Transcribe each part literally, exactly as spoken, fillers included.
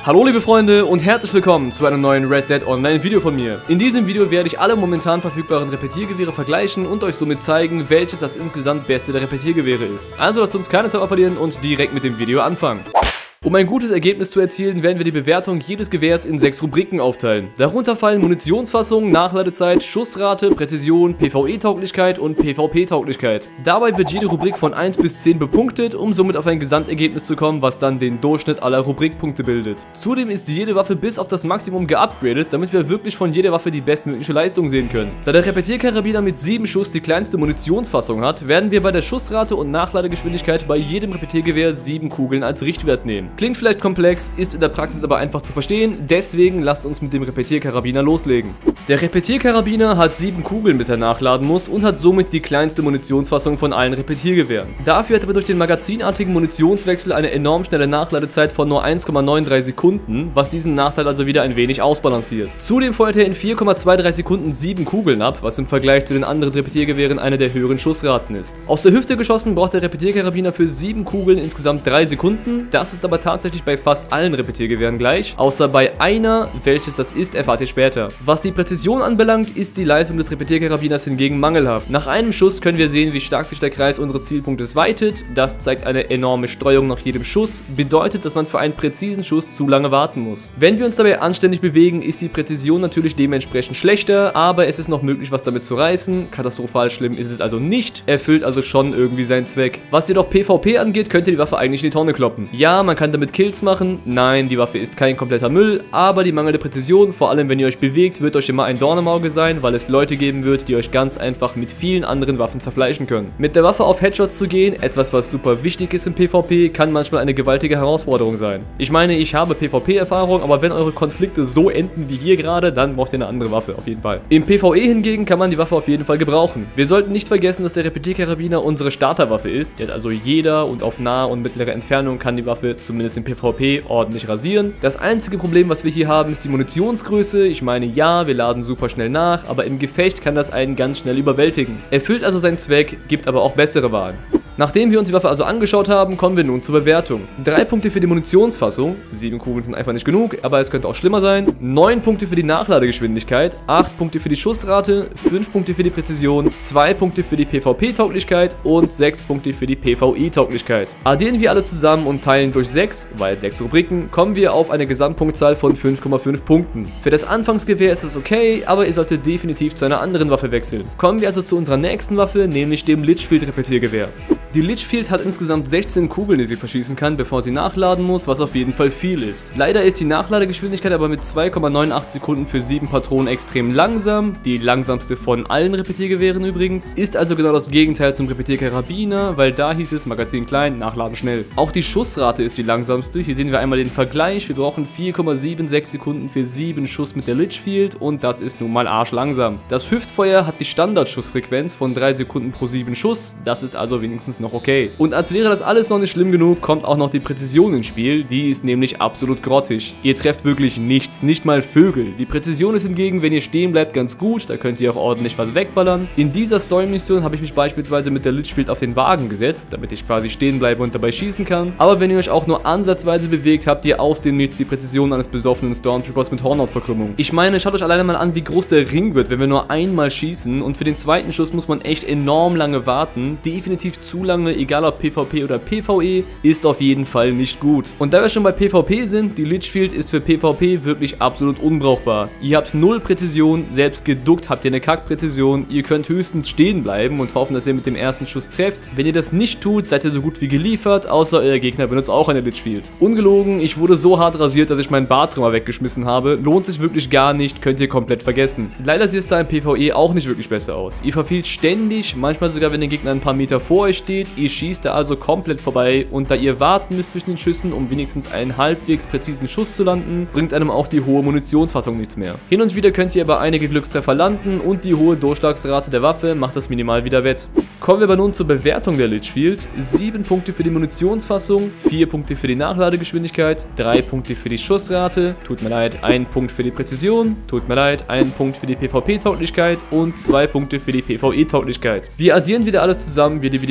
Hallo liebe Freunde und herzlich willkommen zu einem neuen Red Dead Online Video von mir. In diesem Video werde ich alle momentan verfügbaren Repetiergewehre vergleichen und euch somit zeigen, welches das insgesamt beste der Repetiergewehre ist. Also lasst uns keine Zeit mehr verlieren und direkt mit dem Video anfangen. Um ein gutes Ergebnis zu erzielen, werden wir die Bewertung jedes Gewehrs in sechs Rubriken aufteilen. Darunter fallen Munitionsfassung, Nachladezeit, Schussrate, Präzision, PvE-Tauglichkeit und PvP-Tauglichkeit. Dabei wird jede Rubrik von eins bis zehn bepunktet, um somit auf ein Gesamtergebnis zu kommen, was dann den Durchschnitt aller Rubrikpunkte bildet. Zudem ist jede Waffe bis auf das Maximum geupgradet, damit wir wirklich von jeder Waffe die bestmögliche Leistung sehen können. Da der Repetierkarabiner mit sieben Schuss die kleinste Munitionsfassung hat, werden wir bei der Schussrate und Nachladegeschwindigkeit bei jedem Repetiergewehr sieben Kugeln als Richtwert nehmen. Klingt vielleicht komplex, ist in der Praxis aber einfach zu verstehen, deswegen lasst uns mit dem Repetierkarabiner loslegen. Der Repetierkarabiner hat sieben Kugeln, bis er nachladen muss und hat somit die kleinste Munitionsfassung von allen Repetiergewehren. Dafür hat er durch den magazinartigen Munitionswechsel eine enorm schnelle Nachladezeit von nur eins Komma drei neun Sekunden, was diesen Nachteil also wieder ein wenig ausbalanciert. Zudem feuert er in vier Komma drei zwei Sekunden sieben Kugeln ab, was im Vergleich zu den anderen Repetiergewehren eine der höheren Schussraten ist. Aus der Hüfte geschossen braucht der Repetierkarabiner für sieben Kugeln insgesamt drei Sekunden, das ist aber tatsächlich bei fast allen Repetiergewehren gleich, außer bei einer, welches das ist, erfahrt ihr später. Was die Präzision anbelangt, ist die Leistung des Repetierkarabiners hingegen mangelhaft. Nach einem Schuss können wir sehen, wie stark sich der Kreis unseres Zielpunktes weitet, das zeigt eine enorme Streuung nach jedem Schuss, bedeutet, dass man für einen präzisen Schuss zu lange warten muss. Wenn wir uns dabei anständig bewegen, ist die Präzision natürlich dementsprechend schlechter, aber es ist noch möglich, was damit zu reißen. Katastrophal schlimm ist es also nicht, erfüllt also schon irgendwie seinen Zweck. Was jedoch PvP angeht, könnt ihr die Waffe eigentlich in die Tonne kloppen. Ja, man kann damit Kills machen. Nein, die Waffe ist kein kompletter Müll, aber die mangelnde Präzision, vor allem wenn ihr euch bewegt, wird euch immer ein Dorn im Auge sein, weil es Leute geben wird, die euch ganz einfach mit vielen anderen Waffen zerfleischen können. Mit der Waffe auf Headshots zu gehen, etwas was super wichtig ist im PvP, kann manchmal eine gewaltige Herausforderung sein. Ich meine, ich habe PvP-Erfahrung, aber wenn eure Konflikte so enden wie hier gerade, dann braucht ihr eine andere Waffe, auf jeden Fall. Im PvE hingegen kann man die Waffe auf jeden Fall gebrauchen. Wir sollten nicht vergessen, dass der Repetierkarabiner unsere Starterwaffe ist, der hat also jeder und auf nahe und mittlere Entfernung kann die Waffe zumindest im PvP ordentlich rasieren. Das einzige Problem, was wir hier haben, ist die Munitionsgröße. Ich meine, ja, wir laden super schnell nach, aber im Gefecht kann das einen ganz schnell überwältigen. Erfüllt also seinen Zweck, gibt aber auch bessere Wahlen. Nachdem wir uns die Waffe also angeschaut haben, kommen wir nun zur Bewertung. drei Punkte für die Munitionsfassung, sieben Kugeln sind einfach nicht genug, aber es könnte auch schlimmer sein. neun Punkte für die Nachladegeschwindigkeit, acht Punkte für die Schussrate, fünf Punkte für die Präzision, zwei Punkte für die PvP-Tauglichkeit und sechs Punkte für die PvE-Tauglichkeit. Addieren wir alle zusammen und teilen durch sechs, weil sechs Rubriken, kommen wir auf eine Gesamtpunktzahl von fünf Komma fünf Punkten. Für das Anfangsgewehr ist es okay, aber ihr solltet definitiv zu einer anderen Waffe wechseln. Kommen wir also zu unserer nächsten Waffe, nämlich dem Litchfield-Repetiergewehr. Die Litchfield hat insgesamt sechzehn Kugeln, die sie verschießen kann, bevor sie nachladen muss, was auf jeden Fall viel ist. Leider ist die Nachladegeschwindigkeit aber mit zwei Komma achtzig Sekunden für sieben Patronen extrem langsam, die langsamste von allen Repetiergewehren übrigens, ist also genau das Gegenteil zum Repetierkarabiner, weil da hieß es Magazin klein, Nachladen schnell. Auch die Schussrate ist die langsamste, hier sehen wir einmal den Vergleich, wir brauchen vier Komma sechsundsiebzig Sekunden für sieben Schuss mit der Litchfield und das ist nun mal arschlangsam. Das Hüftfeuer hat die Standardschussfrequenz von drei Sekunden pro sieben Schuss, das ist also wenigstens noch okay. Und als wäre das alles noch nicht schlimm genug, kommt auch noch die Präzision ins Spiel, die ist nämlich absolut grottig. Ihr trefft wirklich nichts, nicht mal Vögel. Die Präzision ist hingegen, wenn ihr stehen bleibt, ganz gut, da könnt ihr auch ordentlich was wegballern. In dieser Story-Mission habe ich mich beispielsweise mit der Litchfield auf den Wagen gesetzt, damit ich quasi stehen bleibe und dabei schießen kann. Aber wenn ihr euch auch nur ansatzweise bewegt, habt ihr aus dem Nichts die Präzision eines besoffenen Stormtroopers mit Hornhautverkrümmung. Ich meine, schaut euch alleine mal an, wie groß der Ring wird, wenn wir nur einmal schießen, und für den zweiten Schuss muss man echt enorm lange warten, definitiv zu lange. Egal ob PvP oder PvE, ist auf jeden Fall nicht gut. Und da wir schon bei PvP sind, die Litchfield ist für PvP wirklich absolut unbrauchbar. Ihr habt null Präzision, selbst geduckt habt ihr eine Kackpräzision, ihr könnt höchstens stehen bleiben und hoffen, dass ihr mit dem ersten Schuss trefft. Wenn ihr das nicht tut, seid ihr so gut wie geliefert, außer euer Gegner benutzt auch eine Litchfield. Ungelogen, ich wurde so hart rasiert, dass ich meinen Bartrimmer weggeschmissen habe, lohnt sich wirklich gar nicht, könnt ihr komplett vergessen. Leider sieht es da im PvE auch nicht wirklich besser aus. Ihr verfehlt ständig, manchmal sogar wenn der Gegner ein paar Meter vor euch steht, ihr schießt da also komplett vorbei und da ihr warten müsst zwischen den Schüssen, um wenigstens einen halbwegs präzisen Schuss zu landen, bringt einem auch die hohe Munitionsfassung nichts mehr. Hin und wieder könnt ihr aber einige Glückstreffer landen und die hohe Durchschlagsrate der Waffe macht das minimal wieder wett. Kommen wir aber nun zur Bewertung der Litchfield. sieben Punkte für die Munitionsfassung, vier Punkte für die Nachladegeschwindigkeit, drei Punkte für die Schussrate, tut mir leid, ein Punkt für die Präzision, tut mir leid, ein Punkt für die PvP-Tauglichkeit und zwei Punkte für die PvE-Tauglichkeit. Wir addieren wieder alles zusammen, wir dividieren durch sechs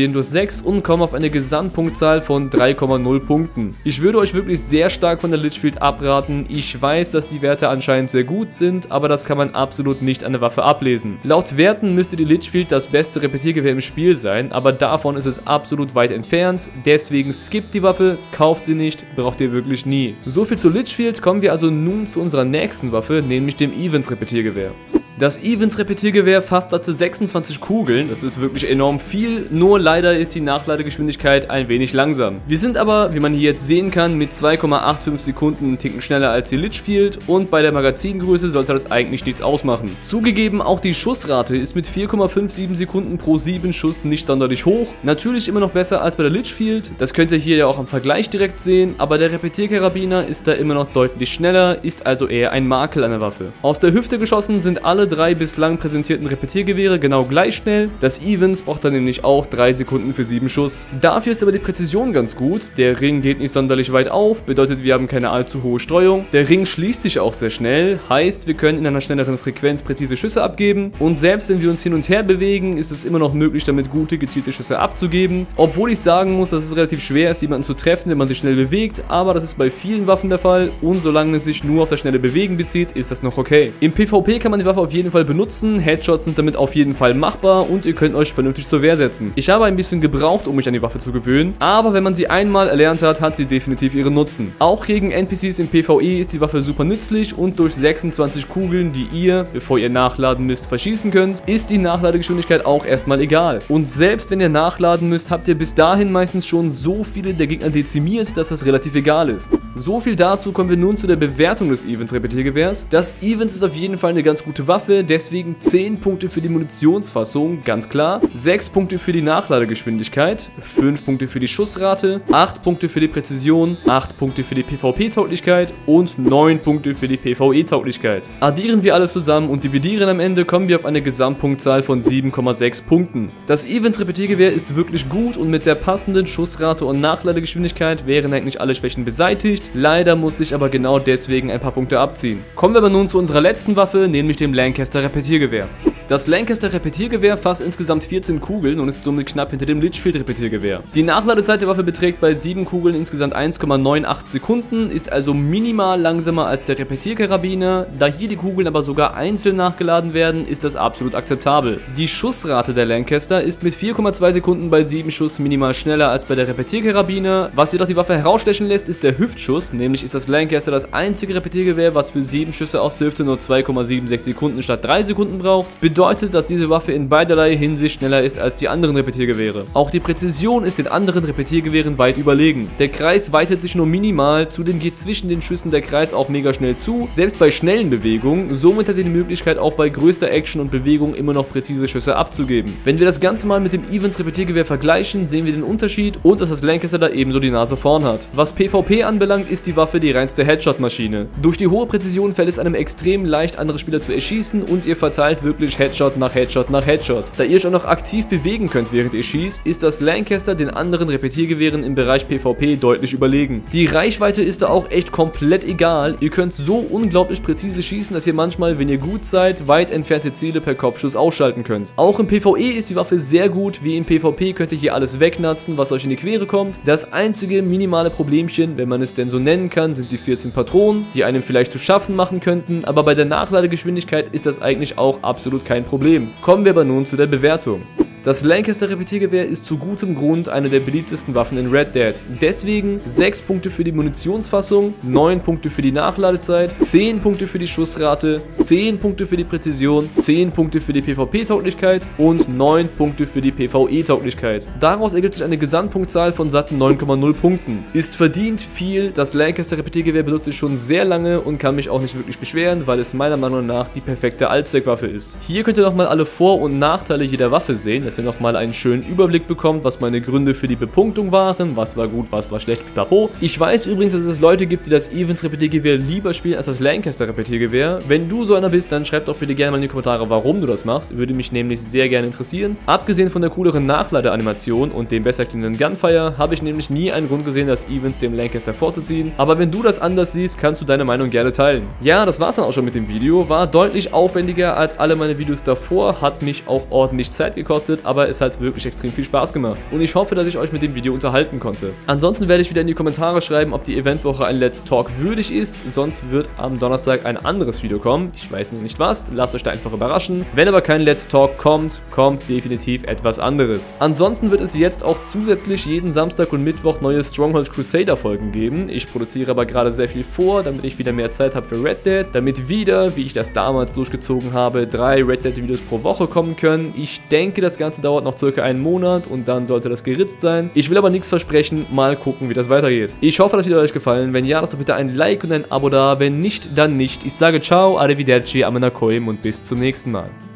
sechs und komme auf eine Gesamtpunktzahl von drei Komma null Punkten. Ich würde euch wirklich sehr stark von der Litchfield abraten. Ich weiß, dass die Werte anscheinend sehr gut sind, aber das kann man absolut nicht an der Waffe ablesen. Laut Werten müsste die Litchfield das beste Repetiergewehr im Spiel sein, aber davon ist es absolut weit entfernt. Deswegen skippt die Waffe, kauft sie nicht, braucht ihr wirklich nie. So viel zur Litchfield, kommen wir also nun zu unserer nächsten Waffe, nämlich dem Evans Repetiergewehr. Das Evans Repetiergewehr fasst hatte sechsundzwanzig Kugeln, das ist wirklich enorm viel, nur leider ist die Nachladegeschwindigkeit ein wenig langsam. Wir sind aber, wie man hier jetzt sehen kann, mit zwei Komma fünfundachtzig Sekunden einen Ticken schneller als die Litchfield und bei der Magazingröße sollte das eigentlich nichts ausmachen. Zugegeben, auch die Schussrate ist mit vier Komma siebenundfünfzig Sekunden pro sieben Schuss nicht sonderlich hoch. Natürlich immer noch besser als bei der Litchfield, das könnt ihr hier ja auch am Vergleich direkt sehen, aber der Repetierkarabiner ist da immer noch deutlich schneller, ist also eher ein Makel an der Waffe. Aus der Hüfte geschossen sind alle drei bislang präsentierten Repetiergewehre genau gleich schnell. Das Evans braucht dann nämlich auch drei Sekunden für sieben Schuss. Dafür ist aber die Präzision ganz gut. Der Ring geht nicht sonderlich weit auf, bedeutet wir haben keine allzu hohe Streuung. Der Ring schließt sich auch sehr schnell, heißt wir können in einer schnelleren Frequenz präzise Schüsse abgeben und selbst wenn wir uns hin und her bewegen, ist es immer noch möglich, damit gute gezielte Schüsse abzugeben. Obwohl ich sagen muss, dass es relativ schwer ist, jemanden zu treffen, wenn man sich schnell bewegt, aber das ist bei vielen Waffen der Fall und solange es sich nur auf das schnelle Bewegen bezieht, ist das noch okay. Im PvP kann man die Waffe auf jeden Fall benutzen, Headshots sind damit auf jeden Fall machbar und ihr könnt euch vernünftig zur Wehr setzen. Ich habe ein bisschen gebraucht, um mich an die Waffe zu gewöhnen, aber wenn man sie einmal erlernt hat, hat sie definitiv ihren Nutzen. Auch gegen N P Cs im PvE ist die Waffe super nützlich und durch sechsundzwanzig Kugeln, die ihr, bevor ihr nachladen müsst, verschießen könnt, ist die Nachladegeschwindigkeit auch erstmal egal. Und selbst wenn ihr nachladen müsst, habt ihr bis dahin meistens schon so viele der Gegner dezimiert, dass das relativ egal ist. So viel dazu, kommen wir nun zu der Bewertung des Evans Repetiergewehrs. Das Evans ist auf jeden Fall eine ganz gute Waffe, deswegen zehn Punkte für die Munitionsfassung, ganz klar, sechs Punkte für die Nachladegeschwindigkeit, fünf Punkte für die Schussrate, acht Punkte für die Präzision, acht Punkte für die PvP-Tauglichkeit und neun Punkte für die PvE-Tauglichkeit. Addieren wir alles zusammen und dividieren am Ende, kommen wir auf eine Gesamtpunktzahl von sieben Komma sechs Punkten. Das Evans Repetiergewehr ist wirklich gut und mit der passenden Schussrate und Nachladegeschwindigkeit wären eigentlich alle Schwächen beseitigt. Leider musste ich aber genau deswegen ein paar Punkte abziehen. Kommen wir aber nun zu unserer letzten Waffe, nämlich dem Lancaster Repetiergewehr. Das Lancaster Repetiergewehr fasst insgesamt vierzehn Kugeln und ist somit knapp hinter dem Litchfield Repetiergewehr. Die Nachladezeit der Waffe beträgt bei sieben Kugeln insgesamt eins Komma achtundneunzig Sekunden, ist also minimal langsamer als der Repetierkarabiner. Da hier die Kugeln aber sogar einzeln nachgeladen werden, ist das absolut akzeptabel. Die Schussrate der Lancaster ist mit vier Komma zwei Sekunden bei sieben Schuss minimal schneller als bei der Repetierkarabiner. Was jedoch die Waffe herausstechen lässt, ist der Hüftschuss, nämlich ist das Lancaster das einzige Repetiergewehr, was für sieben Schüsse aus der Hüfte nur zwei Komma sechsundsiebzig Sekunden statt drei Sekunden braucht. Bedeutet, dass diese Waffe in beiderlei Hinsicht schneller ist als die anderen Repetiergewehre. Auch die Präzision ist den anderen Repetiergewehren weit überlegen. Der Kreis weitet sich nur minimal, zudem geht zwischen den Schüssen der Kreis auch mega schnell zu, selbst bei schnellen Bewegungen. Somit hat ihr die Möglichkeit, auch bei größter Action und Bewegung immer noch präzise Schüsse abzugeben. Wenn wir das Ganze mal mit dem Evans Repetiergewehr vergleichen, sehen wir den Unterschied und dass das Lancaster da ebenso die Nase vorn hat. Was PvP anbelangt, ist die Waffe die reinste Headshot-Maschine. Durch die hohe Präzision fällt es einem extrem leicht, andere Spieler zu erschießen und ihr verteilt wirklich Headshot nach Headshot nach Headshot. Da ihr euch auch noch aktiv bewegen könnt, während ihr schießt, ist das Lancaster den anderen Repetiergewehren im Bereich PvP deutlich überlegen. Die Reichweite ist da auch echt komplett egal. Ihr könnt so unglaublich präzise schießen, dass ihr manchmal, wenn ihr gut seid, weit entfernte Ziele per Kopfschuss ausschalten könnt. Auch im PvE ist die Waffe sehr gut. Wie im PvP könnt ihr hier alles wegnatzen, was euch in die Quere kommt. Das einzige minimale Problemchen, wenn man es denn so nennen kann, sind die vierzehn Patronen, die einem vielleicht zu schaffen machen könnten, aber bei der Nachladegeschwindigkeit ist das eigentlich auch absolut kein Problem. Kommen wir aber nun zu der Bewertung. Das Lancaster Repetiergewehr ist zu gutem Grund eine der beliebtesten Waffen in Red Dead. Deswegen sechs Punkte für die Munitionsfassung, neun Punkte für die Nachladezeit, zehn Punkte für die Schussrate, zehn Punkte für die Präzision, zehn Punkte für die PvP-Tauglichkeit und neun Punkte für die PvE-Tauglichkeit. Daraus ergibt sich eine Gesamtpunktzahl von satten neun Komma null Punkten. Ist verdient viel, das Lancaster Repetiergewehr benutze ich schon sehr lange und kann mich auch nicht wirklich beschweren, weil es meiner Meinung nach die perfekte Allzweckwaffe ist. Hier könnt ihr nochmal alle Vor- und Nachteile jeder Waffe sehen, dass ihr nochmal einen schönen Überblick bekommt, was meine Gründe für die Bepunktung waren, was war gut, was war schlecht, pipapo. Ich weiß übrigens, dass es Leute gibt, die das Evans Repetiergewehr lieber spielen als das Lancaster Repetiergewehr. Wenn du so einer bist, dann schreib doch bitte gerne mal in die Kommentare, warum du das machst, würde mich nämlich sehr gerne interessieren. Abgesehen von der cooleren Nachladeanimation und dem besser klingenden Gunfire, habe ich nämlich nie einen Grund gesehen, das Evans dem Lancaster vorzuziehen, aber wenn du das anders siehst, kannst du deine Meinung gerne teilen. Ja, das war's dann auch schon mit dem Video, war deutlich aufwendiger als alle meine Videos davor, hat mich auch ordentlich Zeit gekostet, aber es hat wirklich extrem viel Spaß gemacht. Und ich hoffe, dass ich euch mit dem Video unterhalten konnte. Ansonsten werde ich wieder in die Kommentare schreiben, ob die Eventwoche ein Let's Talk würdig ist. Sonst wird am Donnerstag ein anderes Video kommen. Ich weiß noch nicht was, lasst euch da einfach überraschen. Wenn aber kein Let's Talk kommt, kommt definitiv etwas anderes. Ansonsten wird es jetzt auch zusätzlich jeden Samstag und Mittwoch neue Stronghold Crusader Folgen geben. Ich produziere aber gerade sehr viel vor, damit ich wieder mehr Zeit habe für Red Dead, damit wieder, wie ich das damals durchgezogen habe, drei Red Dead Videos pro Woche kommen können. Ich denke, das Ganze dauert noch circa einen Monat und dann sollte das geritzt sein. Ich will aber nichts versprechen, mal gucken, wie das weitergeht. Ich hoffe, das Video hat euch gefallen. Wenn ja, lasst doch bitte ein Like und ein Abo da. Wenn nicht, dann nicht. Ich sage ciao, arrivederci, amenakoim und bis zum nächsten Mal.